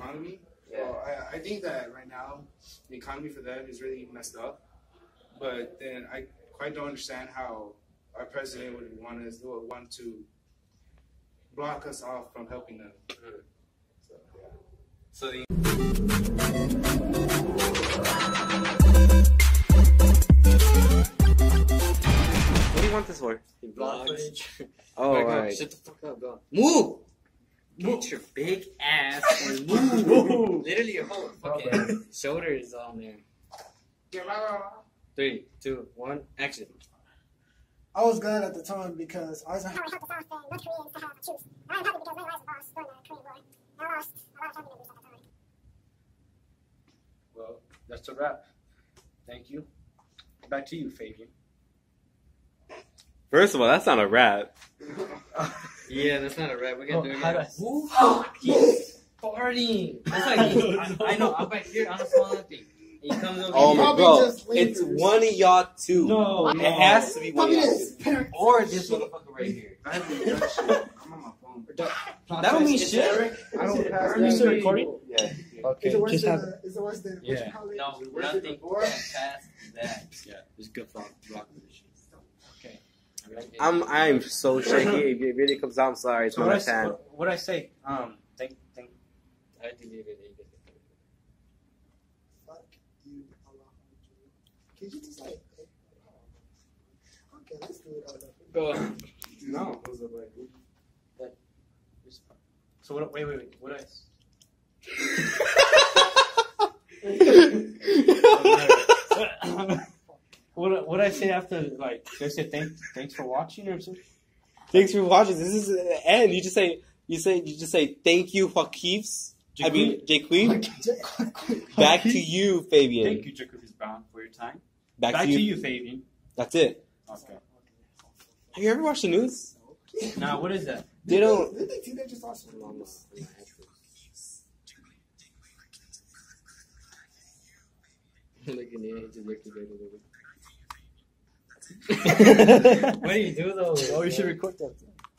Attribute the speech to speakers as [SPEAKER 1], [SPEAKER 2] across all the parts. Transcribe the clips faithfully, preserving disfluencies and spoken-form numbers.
[SPEAKER 1] economy.
[SPEAKER 2] Yeah.
[SPEAKER 1] Well, I, I think that right now the economy for them is really messed up. But then I quite don't understand how our president would want us would want to block us off from helping them.
[SPEAKER 2] Mm.
[SPEAKER 1] So, yeah.
[SPEAKER 2] So the what do you want this for?
[SPEAKER 3] Vlog footage.
[SPEAKER 2] Oh,
[SPEAKER 3] Alright,
[SPEAKER 2] alright.
[SPEAKER 3] shut the fuck up, go.
[SPEAKER 2] Move!
[SPEAKER 3] Get your big ass and move. Literally your whole fucking shoulders on there. Three, two, one, action.
[SPEAKER 4] I was glad at the time because I was
[SPEAKER 5] How I helped the South and North Koreans to have a truce. And I'm happy because my lives lost during the Korean War. And I lost a lot of family members at the time.
[SPEAKER 6] Well, that's a wrap. Thank you. Back to you, Fabian.
[SPEAKER 2] First of all, that's not a rap.
[SPEAKER 3] Yeah, that's not a rap. We gotta do it
[SPEAKER 6] how
[SPEAKER 3] again.
[SPEAKER 6] do I-
[SPEAKER 3] Who fuck? He's farting. That's like he's, I, I know. I'm back here on a small thing. He comes over
[SPEAKER 2] Oh
[SPEAKER 3] here.
[SPEAKER 2] my
[SPEAKER 4] Probably
[SPEAKER 2] bro,
[SPEAKER 4] just
[SPEAKER 2] it's
[SPEAKER 4] lingers.
[SPEAKER 2] one of y'all two.
[SPEAKER 6] No,
[SPEAKER 2] it
[SPEAKER 6] no.
[SPEAKER 2] has to be one of
[SPEAKER 4] Probably
[SPEAKER 2] y'all
[SPEAKER 4] his
[SPEAKER 2] two.
[SPEAKER 4] parents.
[SPEAKER 3] Or this motherfucker right here.
[SPEAKER 1] I have to do that shit. I'm on my phone.
[SPEAKER 2] That don't mean
[SPEAKER 6] Is
[SPEAKER 2] shit.
[SPEAKER 6] Eric?
[SPEAKER 1] I don't pass
[SPEAKER 6] Are you
[SPEAKER 1] that.
[SPEAKER 6] still recording?
[SPEAKER 2] Yeah.
[SPEAKER 6] Okay.
[SPEAKER 4] Is it worse
[SPEAKER 6] Just
[SPEAKER 4] than,
[SPEAKER 6] have.
[SPEAKER 4] uh, is it worse than
[SPEAKER 6] Yeah.
[SPEAKER 4] what you call it?
[SPEAKER 3] No,
[SPEAKER 1] Where's it
[SPEAKER 3] nothing
[SPEAKER 1] before?
[SPEAKER 3] past that.
[SPEAKER 6] Yeah, it's good vlog. Vlog footage. Okay.
[SPEAKER 2] I'm I'm so shaky. If it really comes out, I'm sorry. It's
[SPEAKER 6] So
[SPEAKER 2] not
[SPEAKER 6] what I,
[SPEAKER 2] my
[SPEAKER 6] s-
[SPEAKER 2] fan.
[SPEAKER 6] what, what I say? Um, thank, thank.
[SPEAKER 3] I deleted it.
[SPEAKER 4] Fuck you, Allah. Can you just like, okay, let's do it all over.
[SPEAKER 3] Go on.
[SPEAKER 1] No, it was like,
[SPEAKER 6] So what? Wait, wait, wait. What I? s- what what I say after like? Did I say thank thanks for watching or something?
[SPEAKER 2] Thanks for watching. This is the end. You just say you say you just say thank you, Fakifs. I mean, J Queen. Back to you, Fabian.
[SPEAKER 6] Thank you, Jacobus Brown, for your time.
[SPEAKER 2] Back,
[SPEAKER 6] Back
[SPEAKER 2] to you.
[SPEAKER 6] to you, Fabian.
[SPEAKER 2] That's it.
[SPEAKER 6] Okay.
[SPEAKER 2] Have you ever watched the news?
[SPEAKER 6] Now, what is that?
[SPEAKER 2] They don't.
[SPEAKER 4] Did they teenagers watch the movies?
[SPEAKER 3] Look at me. Just look at it. What do you do though?
[SPEAKER 6] Oh, you should record that.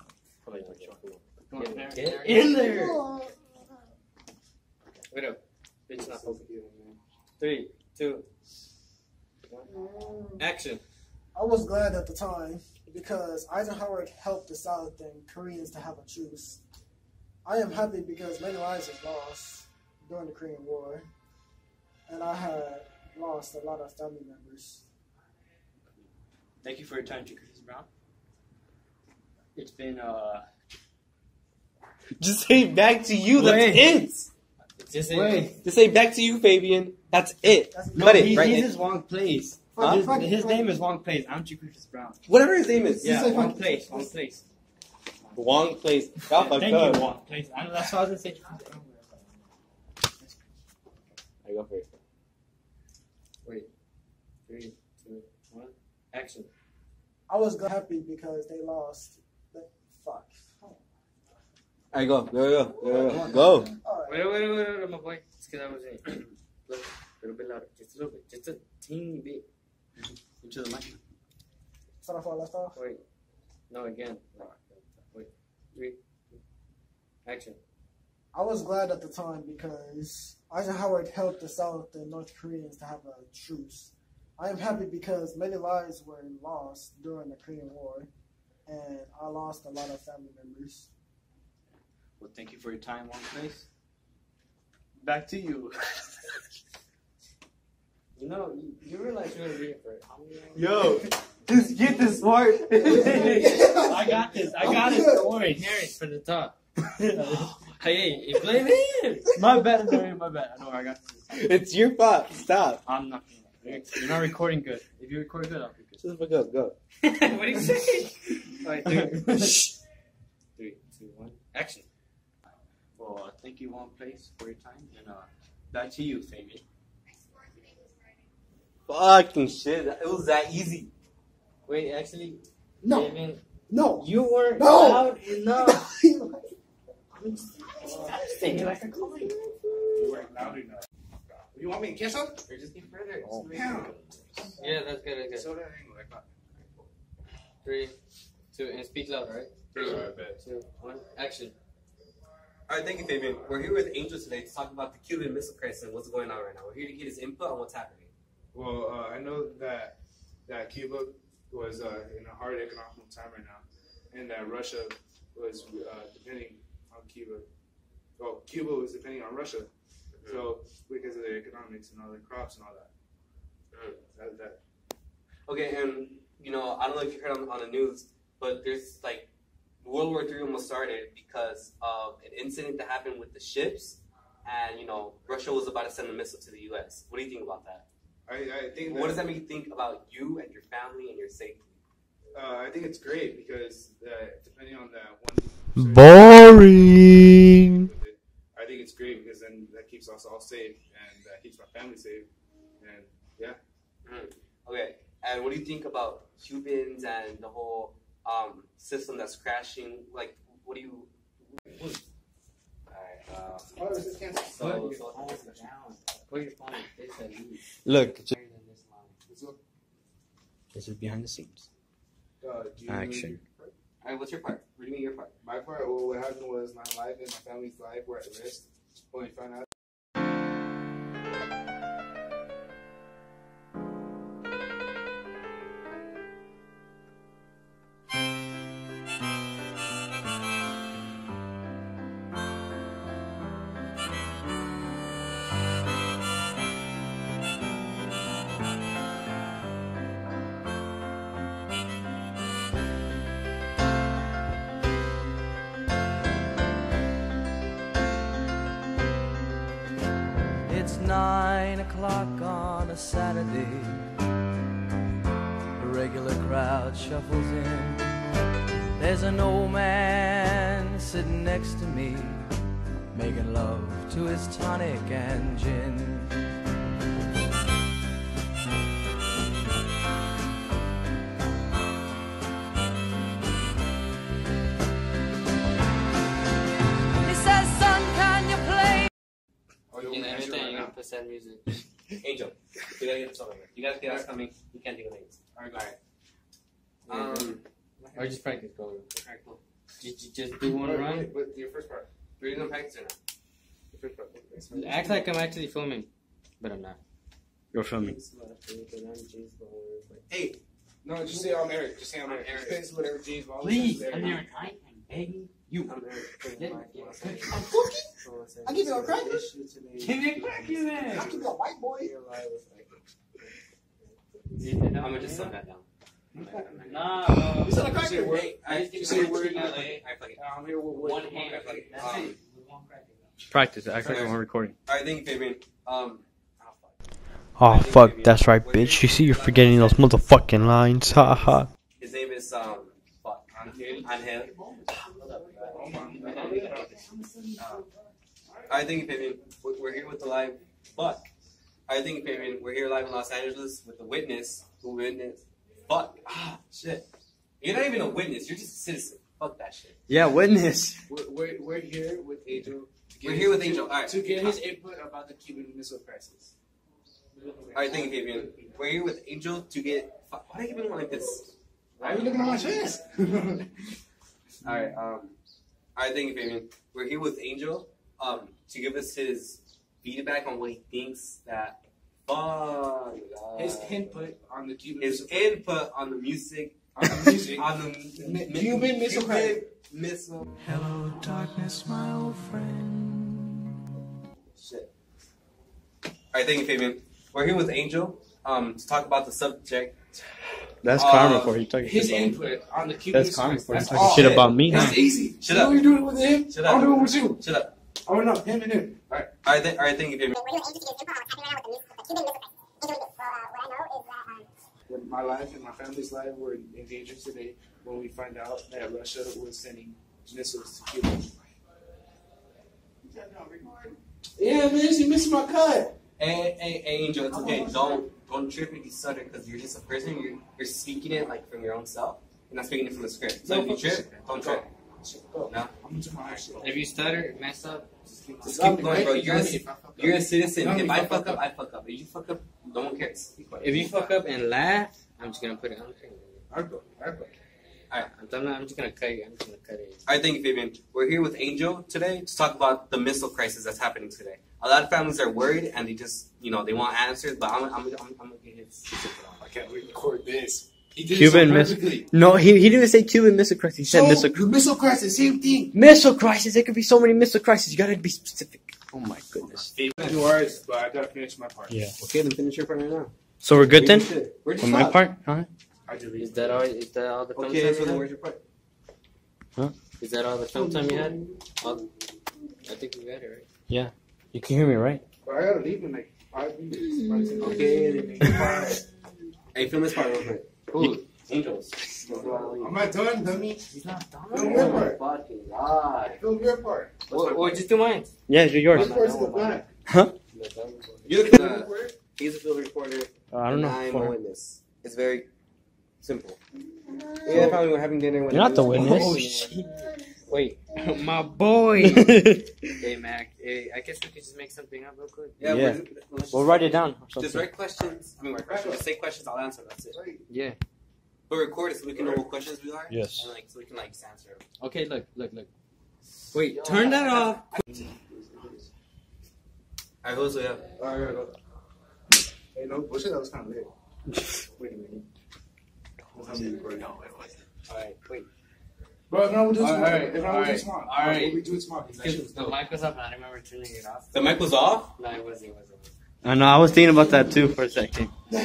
[SPEAKER 3] Get, get in there.
[SPEAKER 4] Oh,
[SPEAKER 3] Wait up. Bitch, not focusing. Three, two, one. Action.
[SPEAKER 4] I was glad at the time because Eisenhower helped the South and Koreans to have a truce. I am happy because many lives were lost during the Korean War, and I had lost a lot of family members.
[SPEAKER 6] Thank you for your time, Jacobus Brown. It's been uh.
[SPEAKER 2] Just say back to you. That's
[SPEAKER 6] Wait.
[SPEAKER 2] it.
[SPEAKER 3] Just
[SPEAKER 6] Wait.
[SPEAKER 2] Just say back to you, Fabian. That's it.
[SPEAKER 4] That's
[SPEAKER 6] No,
[SPEAKER 2] Cut it
[SPEAKER 6] he,
[SPEAKER 2] right
[SPEAKER 6] he's
[SPEAKER 2] in.
[SPEAKER 6] his wrong place.
[SPEAKER 4] Fuck,
[SPEAKER 6] His,
[SPEAKER 4] fuck,
[SPEAKER 6] his
[SPEAKER 4] fuck.
[SPEAKER 6] name is Wrong Place. I'm Jacobus Brown.
[SPEAKER 2] Whatever his name is.
[SPEAKER 6] Yeah,
[SPEAKER 4] say
[SPEAKER 6] wrong
[SPEAKER 4] fuck.
[SPEAKER 6] place. Wrong place.
[SPEAKER 2] Wrong place. Y'all fucked
[SPEAKER 6] Thank
[SPEAKER 2] up.
[SPEAKER 6] you, Wrong Place. I know that's what I was gonna say.
[SPEAKER 2] I go first.
[SPEAKER 3] Wait. Three, two, one. Action.
[SPEAKER 4] I was glad- happy because they lost. But fuck.
[SPEAKER 2] I go. Go. Go. Go. Go. Go.
[SPEAKER 4] All right.
[SPEAKER 3] Wait, wait, wait, wait, wait, my boy. It's because I was in. Look, a little bit louder. Just a little bit. Just a teeny bit.
[SPEAKER 6] Into the mic.
[SPEAKER 4] Start off all left off.
[SPEAKER 3] Wait. No, again. Wait. Three, two, action.
[SPEAKER 4] I was glad at the time because Eisenhower helped the South and North Koreans to have a truce. I am happy because many lives were lost during the Korean War, and I lost a lot of family members.
[SPEAKER 6] Well, thank you for your time, Wrong Place. Back to you.
[SPEAKER 3] You know, you, you realize you're gonna read it for how many hours?
[SPEAKER 2] Yo, just get this smart.
[SPEAKER 3] I got this. I got it. Don't worry. Harry for the top. Hey, you blame him.
[SPEAKER 6] My bad, Larry, my bad. I know I got this.
[SPEAKER 2] It's your fault. Stop.
[SPEAKER 6] I'm not. You're not recording good. If you record good, I'll be good.
[SPEAKER 2] Shut the fuck up. Go.
[SPEAKER 3] What do you say? Alright, three, three, two, one, action.
[SPEAKER 6] Well, uh, thank you, Wrong Place, for your time, and uh, back to you, Fabian.
[SPEAKER 2] Fucking shit. It was that easy.
[SPEAKER 3] Wait, actually,
[SPEAKER 4] No,
[SPEAKER 3] David,
[SPEAKER 4] no.
[SPEAKER 3] you weren't
[SPEAKER 4] No.
[SPEAKER 3] loud enough. Say it like a client.
[SPEAKER 1] You weren't loud enough. You want me to kiss him?
[SPEAKER 3] Or just get further.
[SPEAKER 2] Oh.
[SPEAKER 1] Damn.
[SPEAKER 3] Yeah, that's good. That's good.
[SPEAKER 1] So that angle, I thought.
[SPEAKER 3] Three, two, and speak loud, right? Three,
[SPEAKER 1] Alright, bet.
[SPEAKER 3] two, one, action.
[SPEAKER 2] All right, thank you, Fabian. We're here with Angel today to talk about the Cuban Missile Crisis and what's going on right now. We're here to get his input on what's happening.
[SPEAKER 1] Well, uh, I know that that Cuba was uh, in a hard economic time right now, and that Russia was uh, depending on Cuba. Well, Cuba was depending on Russia, mm-hmm. so because of their economics and all their crops and all that. Mm-hmm. that, that.
[SPEAKER 2] Okay, and you know, I don't know if you heard on, on the news, but there's like World War Three almost started because of an incident that happened with the ships, and you know, Russia was about to send a missile to the U S. What do you think about that?
[SPEAKER 1] I, I think.
[SPEAKER 2] What does that make you think about you and your family and your safety?
[SPEAKER 1] Uh, I think it's great because uh, depending on that one.
[SPEAKER 2] Boring.
[SPEAKER 1] I think it's great because then that keeps us all safe and that keeps my family safe, and yeah.
[SPEAKER 2] Mm. Okay, and what do you think about Cubans and the whole um, system that's crashing? Like, what do you? What? Alright. Uh,
[SPEAKER 1] oh, is this canceled?
[SPEAKER 2] So, so
[SPEAKER 3] put your phone in this at least.
[SPEAKER 2] Look,
[SPEAKER 3] this is behind the scenes.
[SPEAKER 1] Uh, do you
[SPEAKER 3] Action.
[SPEAKER 2] All right, what's your part? What do you mean your part?
[SPEAKER 1] My part, well, what happened was my life and my family's life were at risk when we found out.
[SPEAKER 7] It's nine o'clock on a Saturday. A regular crowd shuffles in. There's an old man sitting next to me, making love to his tonic and gin. He says, son, can you play?
[SPEAKER 3] In everything, you gotta put sad music.
[SPEAKER 2] Angel, we gotta get this over with. You guys get us coming. You can't do names. All right. All right. Um,
[SPEAKER 3] Or just practice, go.
[SPEAKER 2] Alright, cool.
[SPEAKER 3] Just, you just do one
[SPEAKER 1] Wait,
[SPEAKER 3] run.
[SPEAKER 1] wait, wait, your first part.
[SPEAKER 2] Are you gonna practice or not?
[SPEAKER 1] Your first part.
[SPEAKER 3] Act like I'm actually filming, but I'm not. You're filming.
[SPEAKER 2] Hey,
[SPEAKER 1] No, just say I'm Eric. Just say I'm Eric.
[SPEAKER 2] Eric.
[SPEAKER 1] Just whatever James Bond
[SPEAKER 3] Please,
[SPEAKER 1] says,
[SPEAKER 3] I'm
[SPEAKER 1] Eric.
[SPEAKER 3] Eric. I am begging you.
[SPEAKER 2] I'm Eric.
[SPEAKER 4] I'm cooking. I give you a cracker.
[SPEAKER 3] Give me a cracker then.
[SPEAKER 4] I give you a white boy.
[SPEAKER 2] I'm gonna just sum that down.
[SPEAKER 3] Nah, bro.
[SPEAKER 4] You said a
[SPEAKER 1] Just say
[SPEAKER 4] cracker.
[SPEAKER 1] word.
[SPEAKER 2] Hey,
[SPEAKER 1] I
[SPEAKER 2] I
[SPEAKER 1] just say word.
[SPEAKER 2] I
[SPEAKER 1] I
[SPEAKER 2] fuck it. I fuck it.
[SPEAKER 1] I'm here with
[SPEAKER 3] One
[SPEAKER 1] word.
[SPEAKER 3] hand.
[SPEAKER 2] I fuck it.
[SPEAKER 3] That's
[SPEAKER 2] Um,
[SPEAKER 3] it. With one cracker.
[SPEAKER 8] Practice. Act like I'm recording.
[SPEAKER 2] All right, thank you, Fabian. Um,
[SPEAKER 8] Oh fuck, that's right, bitch. You see, you're forgetting those motherfucking lines. Ha ha.
[SPEAKER 2] his name is um, fuck,
[SPEAKER 1] Angel.
[SPEAKER 2] Angel. I think Fabian, we're we're here with the live fuck. I think Fabian, we're here live in Los Angeles with the witness who witnessed fuck. Ah, shit. You're not even a witness. You're just a citizen. Fuck that shit.
[SPEAKER 8] Yeah, witness.
[SPEAKER 1] We're, we're, we're here with Angel. to get
[SPEAKER 2] We're
[SPEAKER 1] his-
[SPEAKER 2] here with
[SPEAKER 1] to-
[SPEAKER 2] Angel. All right.
[SPEAKER 1] To get his input about the Cuban Missile Crisis.
[SPEAKER 2] All right, thank you, Fabian. We're here with Angel to get. Fuck, why do you even like this?
[SPEAKER 1] Why are you looking at my chest?
[SPEAKER 2] All right. Um. All right, thank you, Fabian. We're here with Angel. Um, to give us his feedback on what he thinks that. Fuck.
[SPEAKER 1] His input on the Cuban
[SPEAKER 2] His
[SPEAKER 1] Missile
[SPEAKER 2] input on the music.
[SPEAKER 1] on the music.
[SPEAKER 2] On the mi- mi-
[SPEAKER 1] Cuban Missile
[SPEAKER 2] Cuban
[SPEAKER 1] Crisis.
[SPEAKER 2] Missile.
[SPEAKER 7] Hello, darkness, my old friend.
[SPEAKER 2] Shit. All right, thank you, Fabian. We're here with Angel. Um, to talk about the subject.
[SPEAKER 8] That's
[SPEAKER 2] Uh,
[SPEAKER 8] karma for you talking
[SPEAKER 1] His
[SPEAKER 8] shit about me.
[SPEAKER 1] input on the Cuban
[SPEAKER 8] That's
[SPEAKER 1] Missile
[SPEAKER 8] karma
[SPEAKER 1] Crisis.
[SPEAKER 8] for you
[SPEAKER 1] That's
[SPEAKER 8] talking
[SPEAKER 1] all.
[SPEAKER 8] shit
[SPEAKER 2] shit.
[SPEAKER 8] about me.
[SPEAKER 1] That's easy.
[SPEAKER 2] Shut
[SPEAKER 1] you know
[SPEAKER 2] up.
[SPEAKER 1] you're doing it with him.
[SPEAKER 2] Shut
[SPEAKER 1] I'll
[SPEAKER 2] up.
[SPEAKER 1] do it with you.
[SPEAKER 2] Shut up.
[SPEAKER 1] Oh no, him and him. All right.
[SPEAKER 2] All right, th- all right, thank you, Fabian.
[SPEAKER 5] We're doing Angel to get his input on what's happening right now with the, mis- with the Cuban Missile Crisis. Angel, well, uh, what I know is that um,
[SPEAKER 1] When my life and my family's life were in danger today when we find out that Russia was sending missiles to Cuba. Yeah, man, she missed my cut.
[SPEAKER 2] Hey, hey, hey, Angel, it's okay. Don't don't trip if you stutter because you're just a person. You're you're speaking it like from your own self. You're not speaking it from the script. So if you trip, don't trip.
[SPEAKER 1] Go.
[SPEAKER 2] No.
[SPEAKER 1] I'm gonna do my own shit.
[SPEAKER 3] If you stutter, mess up, just keep
[SPEAKER 2] Just
[SPEAKER 3] going.
[SPEAKER 2] keep going, bro. You're a,
[SPEAKER 1] If I fuck up.
[SPEAKER 2] you're a citizen.
[SPEAKER 1] Tell me
[SPEAKER 2] If
[SPEAKER 1] if
[SPEAKER 2] I
[SPEAKER 1] I
[SPEAKER 2] fuck
[SPEAKER 1] fuck
[SPEAKER 2] up,
[SPEAKER 1] up.
[SPEAKER 2] I fuck up. If you fuck up, no one cares.
[SPEAKER 3] If you fuck up and laugh, I'm just gonna put it on the screen.
[SPEAKER 1] I'll go. I'll go.
[SPEAKER 2] Alright.
[SPEAKER 3] I'm, not, I'm just gonna cut it. I'm just gonna cut it.
[SPEAKER 2] Alright, thank you, Fabian. We're here with Angel today to talk about the missile crisis that's happening today. A lot of families are worried and they just, you know, they want answers, but I'm, I'm, I'm, I'm, I'm gonna get his.
[SPEAKER 1] I can't record this. He did
[SPEAKER 8] Cuban
[SPEAKER 1] it so
[SPEAKER 8] missile. No, he he didn't say Cuban missile crisis. He said
[SPEAKER 1] so,
[SPEAKER 8] missile.
[SPEAKER 1] The missile crisis, same thing.
[SPEAKER 8] Missile crisis. There could be so many missile crises. You gotta be specific. Oh my goodness.
[SPEAKER 1] Yours, but I gotta finish my part.
[SPEAKER 8] Yeah.
[SPEAKER 2] Okay, then finish your part right now.
[SPEAKER 8] So we're good then?
[SPEAKER 2] Where'd you
[SPEAKER 8] On my
[SPEAKER 2] stop?
[SPEAKER 8] part? Huh?
[SPEAKER 1] I delete.
[SPEAKER 3] Is that all? Is that all the film
[SPEAKER 2] Okay,
[SPEAKER 3] time
[SPEAKER 2] so
[SPEAKER 3] you
[SPEAKER 2] then
[SPEAKER 3] had?
[SPEAKER 2] where's your part?
[SPEAKER 3] Is that all the film time you had? All, I think we got it right.
[SPEAKER 8] Yeah. You can hear me, right?
[SPEAKER 1] But I gotta leave in like five minutes.
[SPEAKER 2] Okay, then make your part. Hey, film this part real quick. Ooh, Angels.
[SPEAKER 1] I'm not done, dummy.
[SPEAKER 3] He's not done.
[SPEAKER 1] Film your part.
[SPEAKER 2] Fucking God.
[SPEAKER 1] Film your part.
[SPEAKER 3] Or, or just do mine.
[SPEAKER 8] Yeah, you're yours.
[SPEAKER 1] This part's in the back.
[SPEAKER 8] Huh?
[SPEAKER 2] You're the uh, he's a field reporter.
[SPEAKER 8] Uh, I don't know.
[SPEAKER 2] I'm a witness. It's very simple. Yeah, probably we're having dinner with
[SPEAKER 8] You're not the
[SPEAKER 2] news.
[SPEAKER 8] witness.
[SPEAKER 3] Oh, shit. Wait, my boy. Hey, Mac. Hey, I guess we could just make something up real quick.
[SPEAKER 2] Yeah,
[SPEAKER 8] Yeah.
[SPEAKER 2] We're, let's
[SPEAKER 8] We'll
[SPEAKER 2] just-
[SPEAKER 8] write it down. Or
[SPEAKER 2] Just
[SPEAKER 8] something.
[SPEAKER 2] write questions. I mean, write questions. Just say questions. I'll answer. That's it.
[SPEAKER 3] Yeah.
[SPEAKER 2] But record it so we can know what questions we are.
[SPEAKER 8] Yes.
[SPEAKER 2] And like so we can like answer them.
[SPEAKER 3] Okay, look, look, look. Wait, turn that off.
[SPEAKER 2] Alright, who's yeah?
[SPEAKER 1] Alright, go. Hey, no bullshit. That was kind of lit. Wait a minute.
[SPEAKER 3] Alright, wait.
[SPEAKER 1] Bro, no, we'll do it tomorrow.
[SPEAKER 3] Alright,
[SPEAKER 1] If not, we'll do it tomorrow.
[SPEAKER 3] alright.
[SPEAKER 1] We'll do it tomorrow.
[SPEAKER 3] Because the mic was up and I remember turning it off.
[SPEAKER 2] The mic was off.
[SPEAKER 3] No, it wasn't. It wasn't.
[SPEAKER 8] I know. I was thinking about that too for a second.
[SPEAKER 4] The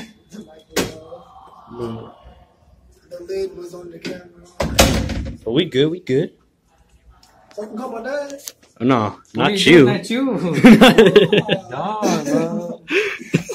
[SPEAKER 4] lid was on the camera.
[SPEAKER 8] But we good. We good.
[SPEAKER 4] So I can call my dad.
[SPEAKER 8] No,
[SPEAKER 3] What are
[SPEAKER 8] not
[SPEAKER 3] you
[SPEAKER 8] you.
[SPEAKER 3] doing? Not you. No, bro.